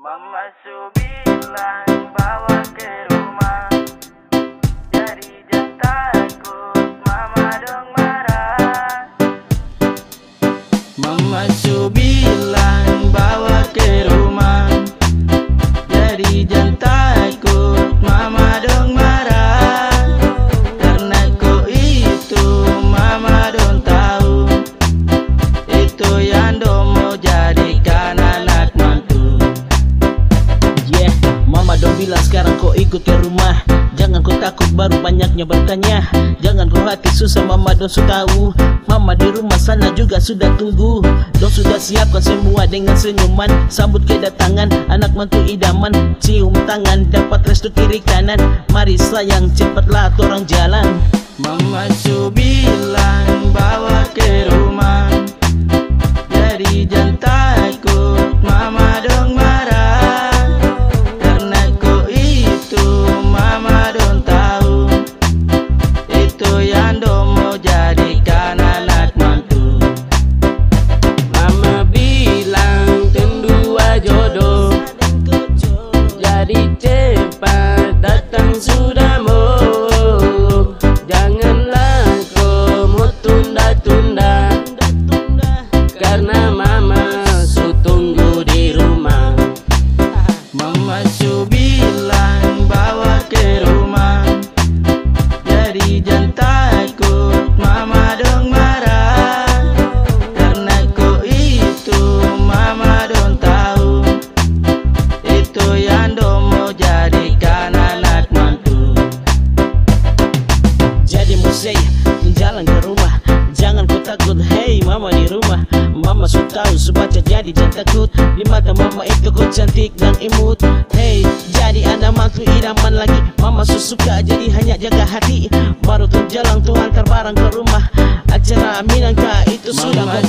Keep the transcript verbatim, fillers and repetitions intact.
Mama Su bilang bawa ke rumah, jadi jangan takut mama dong marah. Mama Su bilang bawa ke rumah, jadi jangan takut mama dong marah. Karena kau itu mama dong tahu, itu yang dong mau jadikan anak mantu. Yeah, mama dong bilang sekarang kau ikut ke rumah, jangan kau takut baru banyaknya bertanya. Jangan kau hati susah, mama dong sudah tahu. Mama di rumah sana juga sudah tunggu, dong sudah siapkan semua dengan senyuman. Sambut kedatangan anak mantu idaman, cium tangan dapat restu kiri kanan. Mari sayang cepatlah torang jalan. Mama Su bilang bawa ke rumah, jadi jangan takut mama dong marah. Karena kau itu mama dong tahu, itu yang dong mau jadikan anak mantu. Mama bilang tendua jodoh, jadi cepat datang sudah mau. Janganlah kau mau tunda-tunda, karena mama Su tunggu di rumah. Mama Su bilang bawa ke rumah, jadi jangan takut mama dong marah. Karena kau itu mama dong tahu, itu yang dong mau jadikan anak mantu. Jadi musik jalan ke rumah, jangan kau takut, hey mama di rumah. Mama su tahu su baca, jadi jangan takut. Di mata mama itu kau cantik dan imut. Hey, jadi anda mantu idaman lagi. Mama su suka, jadi hanya jaga hati. Baru tuh jalan tuh antar barang ke rumah. Acara Minangka itu sudah Mama kau